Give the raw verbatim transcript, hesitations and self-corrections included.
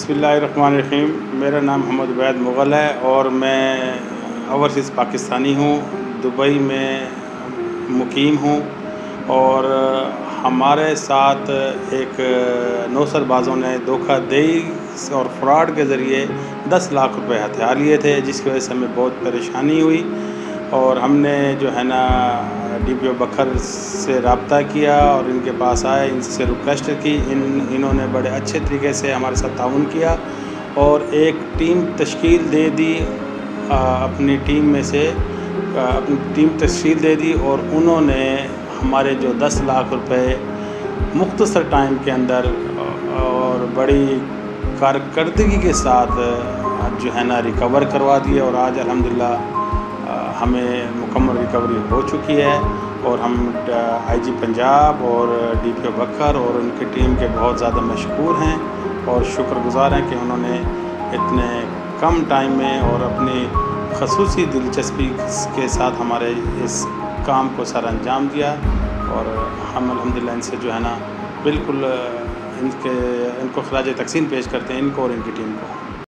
बिस्मिल्लाहिर्रहमानिर्रहीम। मेरा नाम मोहम्मद उबैद मुग़ल है और मैं ओवरसीज़ पाकिस्तानी हूँ, दुबई में मुकीम हूँ। और हमारे साथ एक नौसरबाज़ों ने धोखाधड़ी और फ्रॉड के ज़रिए दस लाख रुपए हथिया लिए थे, जिसकी वजह से हमें बहुत परेशानी हुई। और हमने जो है ना डी पी ओ बखर से रब्ता किया और इनके पास आए, इनसे रिक्वेस्ट की। इन इन्होंने बड़े अच्छे तरीके से हमारे साथ ताउन किया और एक टीम तश्कील दे दी। आ, अपनी टीम में से आ, अपनी टीम तश्कील दे दी और उन्होंने हमारे जो दस लाख रुपए मुख्तसर टाइम के अंदर और बड़ी कारकर्दगी के साथ जो है ना रिकवर करवा दिए। और आज अल्हम्दुलिल्लाह हमें मुकम्मल रिकवरी हो चुकी है और हम आई जी पंजाब और डी पी ओ बखर और उनकी टीम के बहुत ज़्यादा मशकूर हैं और शुक्रगुज़ार हैं कि उन्होंने इतने कम टाइम में और अपनी ख़ुसूसी दिलचस्पी के साथ हमारे इस काम को सर अंजाम दिया। और हम अल्हम्दुलिल्लाह इनसे जो है ना बिल्कुल इनके इनको ख़राज तहसीन पेश करते हैं, इनको और इनकी टीम को।